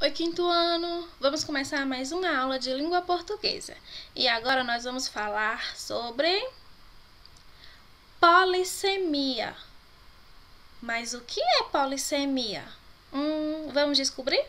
Oi, quinto ano! Vamos começar mais uma aula de língua portuguesa. E agora nós vamos falar sobre polissemia. Mas o que é polissemia? Vamos descobrir?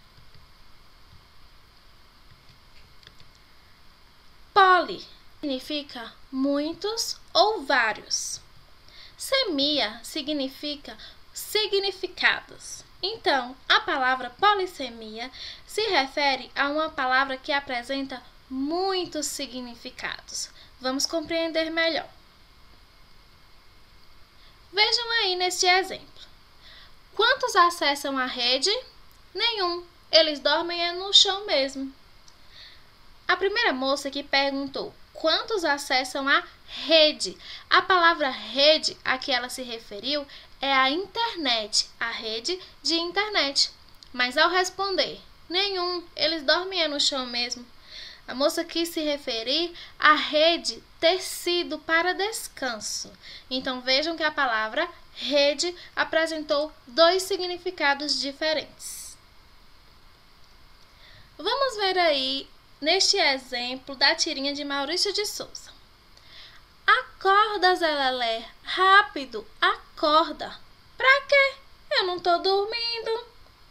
Poli significa muitos ou vários. Semia significa significados. Então, a palavra polissemia se refere a uma palavra que apresenta muitos significados. Vamos compreender melhor. Vejam aí neste exemplo. Quantos acessam a rede? Nenhum. Eles dormem no chão mesmo. A primeira moça que perguntou quantos acessam a rede. A palavra rede a que ela se referiu é a internet, a rede de internet. Mas ao responder, nenhum, eles dormiam no chão mesmo. A moça quis se referir à rede tecido para descanso. Então vejam que a palavra rede apresentou dois significados diferentes. Vamos ver aí neste exemplo da tirinha de Maurício de Souza. Acorda, Zé Lelé, rápido, acorda. Pra quê? Eu não tô dormindo.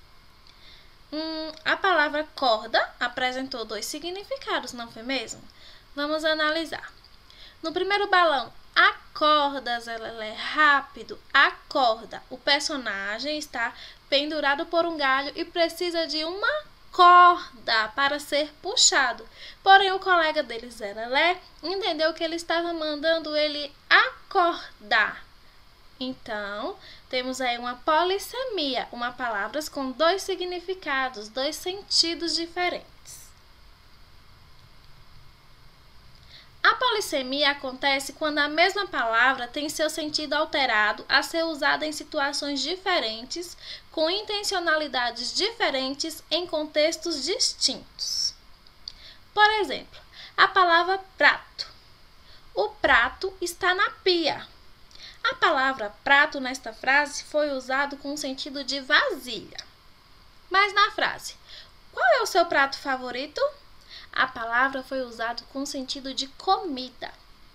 A palavra corda apresentou dois significados, não foi mesmo? Vamos analisar. No primeiro balão, acorda, Zé Lelé, rápido, acorda. O personagem está pendurado por um galho e precisa de uma corda para ser puxado. Porém, o colega dele, Zé Lelé, entendeu que ele estava mandando ele acordar. Então, temos aí uma polissemia, uma palavra com dois significados, dois sentidos diferentes. A polissemia acontece quando a mesma palavra tem seu sentido alterado a ser usada em situações diferentes, com intencionalidades diferentes em contextos distintos. Por exemplo, a palavra prato. O prato está na pia. A palavra prato nesta frase foi usado com o sentido de vasilha. Mas na frase, qual é o seu prato favorito? A palavra foi usada com o sentido de comida.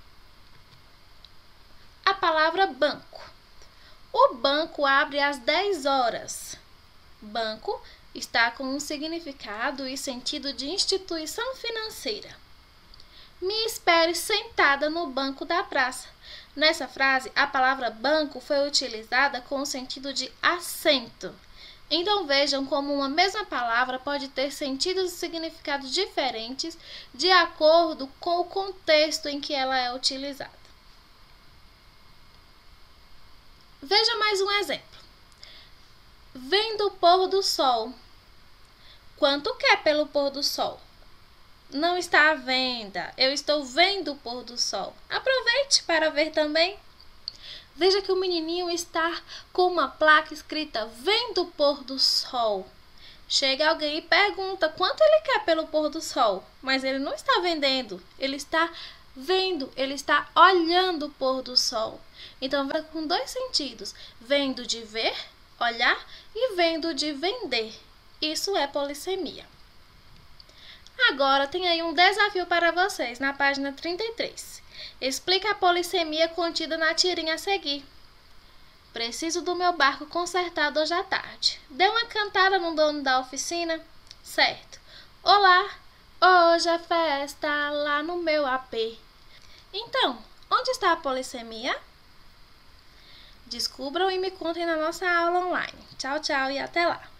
A palavra banco. O banco abre às 10 horas. Banco está com um significado e sentido de instituição financeira. Me espere sentada no banco da praça. Nessa frase, a palavra banco foi utilizada com o sentido de assento. Então vejam como uma mesma palavra pode ter sentidos e significados diferentes de acordo com o contexto em que ela é utilizada. Veja mais um exemplo. Vendo o pôr do sol. Quanto quer pelo pôr do sol? Não está à venda. Eu estou vendo o pôr do sol. Aproveite para ver também. Veja que o menininho está com uma placa escrita vendo o pôr do sol. Chega alguém e pergunta quanto ele quer pelo pôr do sol. Mas ele não está vendendo. Ele está vendo, ele está olhando o pôr do sol. Então, vai com dois sentidos. Vendo de ver, olhar, e vendo de vender. Isso é polissemia. Agora tem aí um desafio para vocês na página 33. Explica a polissemia contida na tirinha a seguir. Preciso do meu barco consertado hoje à tarde. Dê uma cantada no dono da oficina. Certo. Olá, hoje é festa lá no meu AP. Então, onde está a polissemia? Descubram e me contem na nossa aula online. Tchau, tchau e até lá.